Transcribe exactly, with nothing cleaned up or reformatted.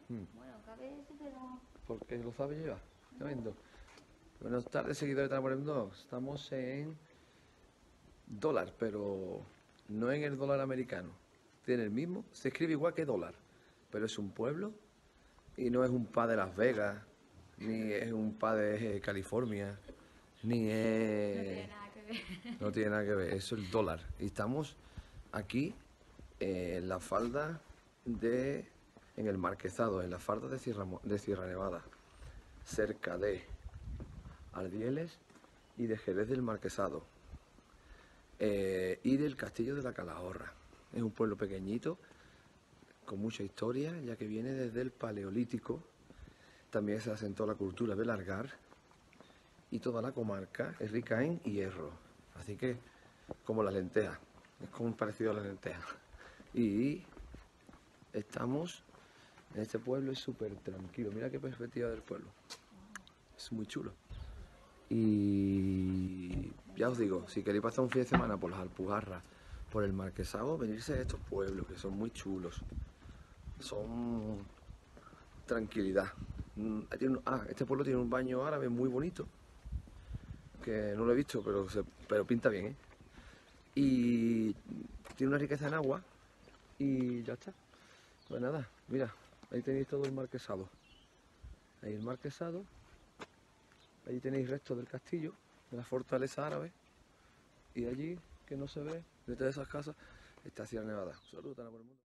Hmm. Bueno, cabe ese, pero... Porque lo sabe llevar. Tremendo. Buenas tardes, seguidores de Amor en dos. Estamos en dólar, pero no en el dólar americano. Tiene el mismo, se escribe igual que dólar, pero es un pueblo y no es un pa de Las Vegas, ni es un pa de eh, California, ni No tiene es... nada que ver. No tiene nada que ver, eso es el dólar. Y estamos aquí eh, en la falda de... en el Marquesado, en la falda de Sierra, Mo- de Sierra Nevada, cerca de Ardieles y de Jerez del Marquesado, eh, y del Castillo de la Calahorra. Es un pueblo pequeñito, con mucha historia, ya que viene desde el Paleolítico. También se asentó la cultura del Argar y toda la comarca es rica en hierro. Así que, como las lentejas, es como parecido a las lentejas. Y estamos en este pueblo, es súper tranquilo. Mira qué perspectiva del pueblo. Es muy chulo. Y ya os digo, si queréis pasar un fin de semana por las Alpujarras, por el Marquesado, venirse a estos pueblos que son muy chulos. Son tranquilidad. Mm, tiene un- Ah, este pueblo tiene un baño árabe muy bonito, que no lo he visto, pero, se- pero pinta bien, ¿eh? Y tiene una riqueza en agua y ya está. Pues nada, mira, ahí tenéis todo el Marquesado. Ahí el Marquesado, allí tenéis restos del castillo, de la fortaleza árabe. Y allí, que no se ve, detrás de esas casas, está Sierra Nevada. Saludos, Tana, por el mundo.